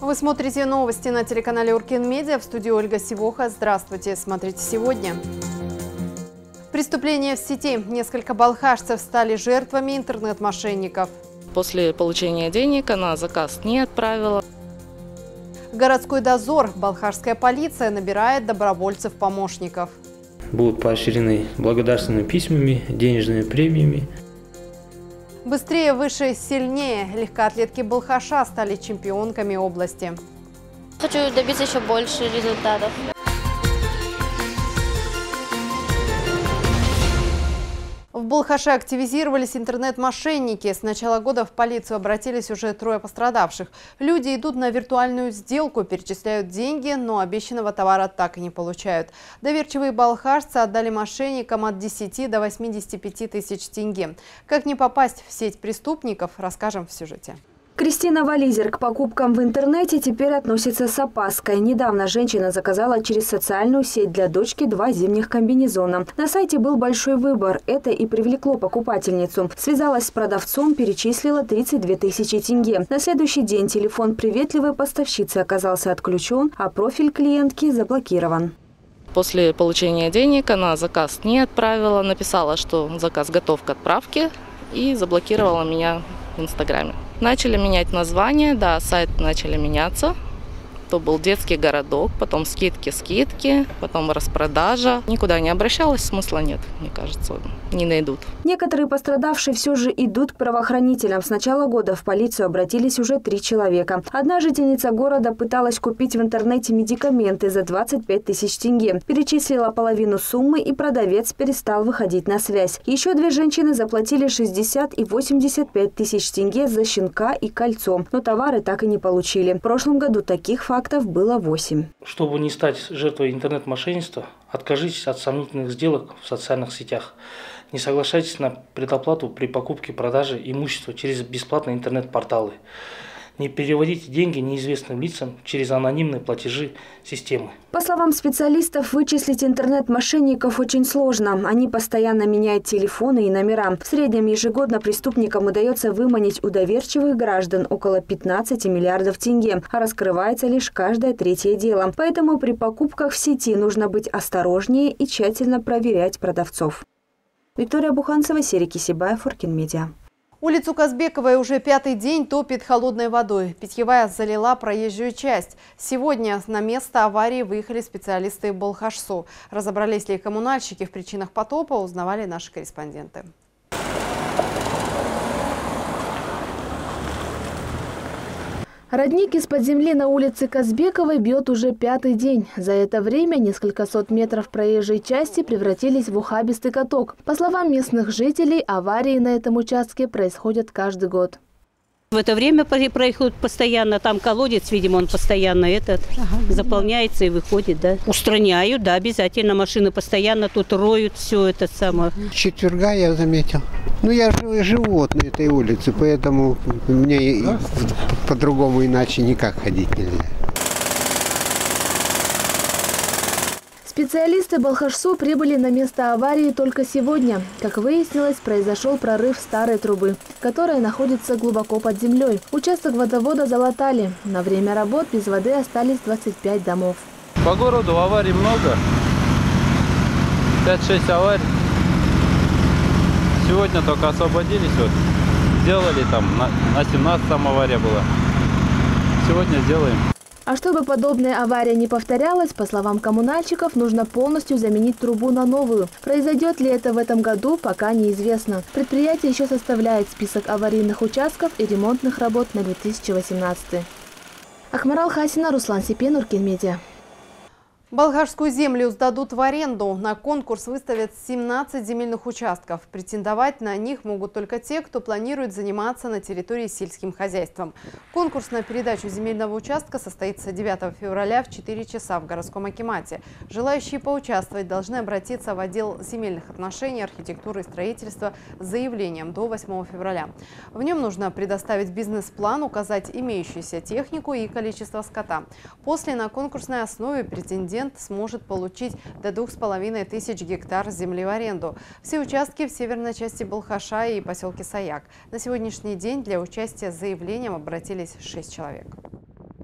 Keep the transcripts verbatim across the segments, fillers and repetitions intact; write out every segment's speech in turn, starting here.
Вы смотрите новости на телеканале Уркин Медиа. В студии Ольга Сивоха. Здравствуйте. Смотрите сегодня. Преступления в сети. Несколько балхашцев стали жертвами интернет-мошенников. После получения денег она заказ не отправила. Городской дозор. Балхашская полиция набирает добровольцев-помощников. Будут поощрены благодарственными письмами, денежными премиями. Быстрее, выше, сильнее. Легкоатлетки Балхаша стали чемпионками области. Хочу добиться еще больше результатов. В Балхаше активизировались интернет-мошенники. С начала года в полицию обратились уже трое пострадавших. Люди идут на виртуальную сделку, перечисляют деньги, но обещанного товара так и не получают. Доверчивые балхашцы отдали мошенникам от десяти до восьмидесяти пяти тысяч тенге. Как не попасть в сеть преступников, расскажем в сюжете. Кристина Вализер к покупкам в интернете теперь относится с опаской. Недавно женщина заказала через социальную сеть для дочки два зимних комбинезона. На сайте был большой выбор. Это и привлекло покупательницу. Связалась с продавцом, перечислила тридцать две тысячи тенге. На следующий день телефон приветливой поставщицы оказался отключен, а профиль клиентки заблокирован. После получения денег она заказ не отправила, написала, что заказ готов к отправке, и заблокировала меня в Инстаграме. Начали менять название, да, сайт начали меняться. То был детский городок, потом скидки-скидки, потом распродажа. Никуда не обращалась, смысла нет, мне кажется, не найдут. Некоторые пострадавшие все же идут к правоохранителям. С начала года в полицию обратились уже три человека. Одна жительница города пыталась купить в интернете медикаменты за двадцать пять тысяч тенге. Перечислила половину суммы, и продавец перестал выходить на связь. Еще две женщины заплатили шестьдесят и восемьдесят пять тысяч тенге за щенка и кольцо, но товары так и не получили. В прошлом году таких фактов Фактов было восемь. Чтобы не стать жертвой интернет-мошенничества, откажитесь от сомнительных сделок в социальных сетях. Не соглашайтесь на предоплату при покупке и продаже имущества через бесплатные интернет-порталы. Не переводите деньги неизвестным лицам через анонимные платежи системы. По словам специалистов, вычислить интернет-мошенников очень сложно. Они постоянно меняют телефоны и номера. В среднем ежегодно преступникам удается выманить у доверчивых граждан около пятнадцати миллиардов тенге, а раскрывается лишь каждое третье дело. Поэтому при покупках в сети нужно быть осторожнее и тщательно проверять продавцов. Виктория Буханцева, Серий Кисибаев, Уркин Медиа. Улицу Казбековой уже пятый день топит холодной водой. Питьевая залила проезжую часть. Сегодня на место аварии выехали специалисты Балхашсу. Разобрались ли коммунальщики в причинах потопа, узнавали наши корреспонденты. Родник из-под земли на улице Казбековой бьет уже пятый день. За это время несколько сот метров проезжей части превратились в ухабистый каток. По словам местных жителей, аварии на этом участке происходят каждый год. В это время происходит постоянно, там колодец, видимо, он постоянно этот ага, заполняется и выходит, да. Устраняют, да, обязательно. Машины постоянно тут роют все это самое. Четверга я заметил. Ну, я живу вот на этой улице, поэтому мне да? по-другому иначе никак ходить нельзя. Специалисты Балхашсу прибыли на место аварии только сегодня. Как выяснилось, произошел прорыв старой трубы, которая находится глубоко под землей. Участок водовода залатали. На время работ без воды остались двадцать пять домов. По городу аварий много. пять-шесть аварий. Сегодня только освободились. Вот. Сделали там, на, на семнадцатом авария была. Сегодня сделаем. А чтобы подобная авария не повторялась, по словам коммунальщиков, нужно полностью заменить трубу на новую. Произойдет ли это в этом году, пока неизвестно. Предприятие еще составляет список аварийных участков и ремонтных работ на две тысячи восемнадцатый. Ахмарал Хасина, Руслан Сипен, Уркин Медиа. Балхашскую землю сдадут в аренду. На конкурс выставят семнадцать земельных участков. Претендовать на них могут только те, кто планирует заниматься на территории сельским хозяйством. Конкурс на передачу земельного участка состоится девятого февраля в четыре часа в городском акимате. Желающие поучаствовать должны обратиться в отдел земельных отношений, архитектуры и строительства с заявлением до восьмого февраля. В нем нужно предоставить бизнес-план, указать имеющуюся технику и количество скота. После на конкурсной основе претендент сможет получить до двух с половиной тысяч гектар земли в аренду. Все участки в северной части Балхаша и поселке Саяк. На сегодняшний день для участия с заявлением обратились шесть человек.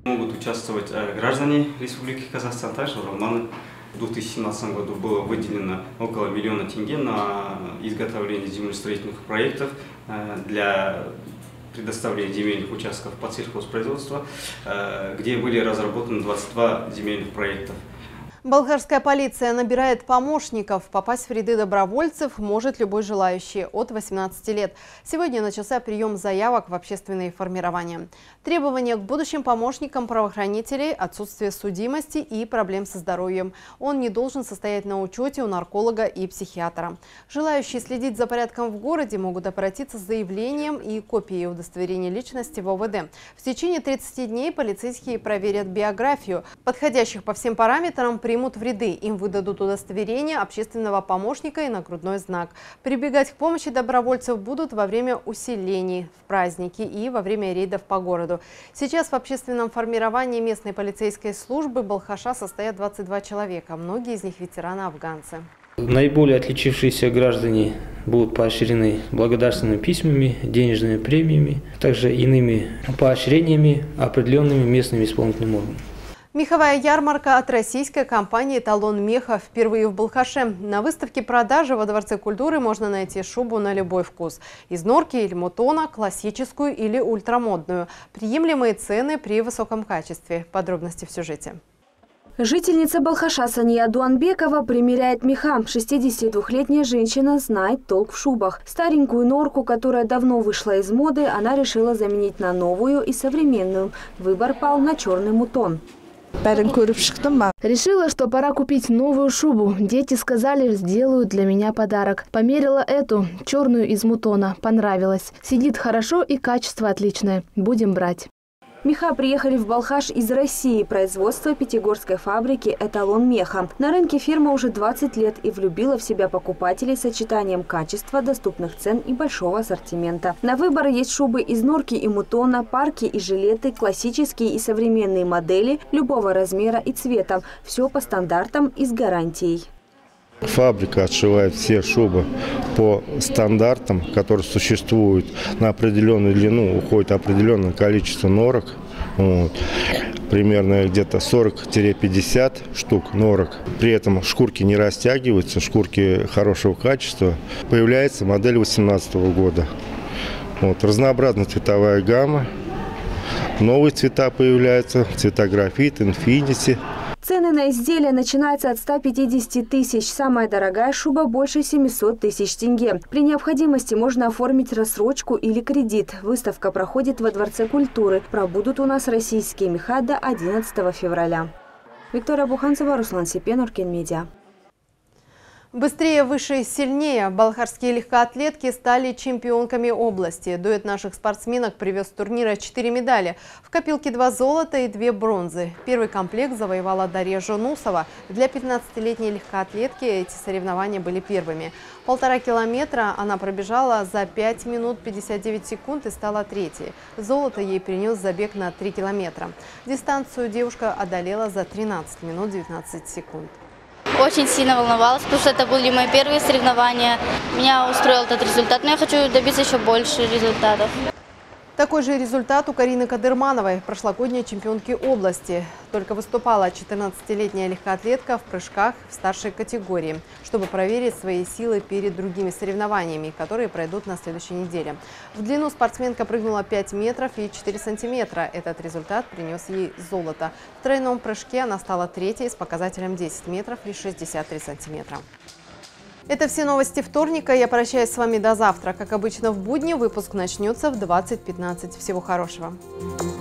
Могут участвовать граждане Республики Казахстан, также романы. В две тысячи семнадцатом году было выделено около миллиона тенге на изготовление землестроительных проектов для предоставления земельных участков под сельхозпроизводство, где были разработаны двадцать два земельных проектов. Балхашская полиция набирает помощников. Попасть в ряды добровольцев может любой желающий от восемнадцати лет. Сегодня начался прием заявок в общественные формирования. Требования к будущим помощникам правоохранителей – отсутствие судимости и проблем со здоровьем. Он не должен состоять на учете у нарколога и психиатра. Желающие следить за порядком в городе могут обратиться с заявлением и копией удостоверения личности в ОВД. В течение тридцати дней полицейские проверят биографию. Подходящих по всем параметрам при примут в ряды. Им выдадут удостоверение общественного помощника и нагрудной знак. Прибегать к помощи добровольцев будут во время усилений, в праздники и во время рейдов по городу. Сейчас в общественном формировании местной полицейской службы Балхаша состоят двадцать два человека. Многие из них ветераны-афганцы. Наиболее отличившиеся граждане будут поощрены благодарственными письмами, денежными премиями, также иными поощрениями, определенными местными исполнительными органами. Меховая ярмарка от российской компании «Эталон меха» впервые в Балхаше. На выставке продажи во Дворце культуры можно найти шубу на любой вкус. Из норки или мутона, классическую или ультрамодную. Приемлемые цены при высоком качестве. Подробности в сюжете. Жительница Балхаша Сания Дуанбекова примеряет меха. шестидесятидвухлетняя женщина знает толк в шубах. Старенькую норку, которая давно вышла из моды, она решила заменить на новую и современную. Выбор пал на черный мутон. Решила, что пора купить новую шубу. Дети сказали, сделают для меня подарок. Померила эту, черную из мутона. Понравилось. Сидит хорошо и качество отличное. Будем брать. Меха приехали в Балхаш из России. Производство пятигорской фабрики «Эталон меха». На рынке фирма уже двадцать лет и влюбила в себя покупателей сочетанием качества, доступных цен и большого ассортимента. На выбор есть шубы из норки и мутона, парки и жилеты, классические и современные модели любого размера и цвета. Все по стандартам и с гарантией. Фабрика отшивает все шубы по стандартам, которые существуют. На определенную длину уходит определенное количество норок. Вот. Примерно где-то сорок-пятьдесят штук норок. При этом шкурки не растягиваются, шкурки хорошего качества. Появляется модель две тысячи восемнадцатого года. Вот. Разнообразная цветовая гамма. Новые цвета появляются. Цвета графит, инфинити. Цены на изделия начинаются от ста пятидесяти тысяч. Самая дорогая шуба больше семисот тысяч тенге. При необходимости можно оформить рассрочку или кредит. Выставка проходит во Дворце культуры. Пробудут у нас российские меха до одиннадцатого февраля. Виктория Буханцева, Руслан Сипен, Уркен Медиа. Быстрее, выше, сильнее. Балхашские легкоатлетки стали чемпионками области. Дуэт наших спортсменок привез с турнира четыре медали. В копилке два золота и две бронзы. Первый комплект завоевала Дарья Жонусова. Для пятнадцатилетней легкоатлетки эти соревнования были первыми. Полтора километра она пробежала за пять минут пятьдесят девять секунд и стала третьей. Золото ей принес забег на три километра. Дистанцию девушка одолела за тринадцать минут девятнадцать секунд. Очень сильно волновалась, потому что это были мои первые соревнования. Меня устроил этот результат, но я хочу добиться еще больше результатов. Такой же результат у Карины Кадырмановой, прошлогодней чемпионки области. Только выступала четырнадцатилетняя легкоатлетка в прыжках в старшей категории, чтобы проверить свои силы перед другими соревнованиями, которые пройдут на следующей неделе. В длину спортсменка прыгнула пять метров и четыре сантиметра. Этот результат принес ей золото. В тройном прыжке она стала третьей с показателем десять метров и шестьдесят три сантиметра. Это все новости вторника. Я прощаюсь с вами до завтра. Как обычно в будни, выпуск начнется в двадцать пятнадцать. Всего хорошего.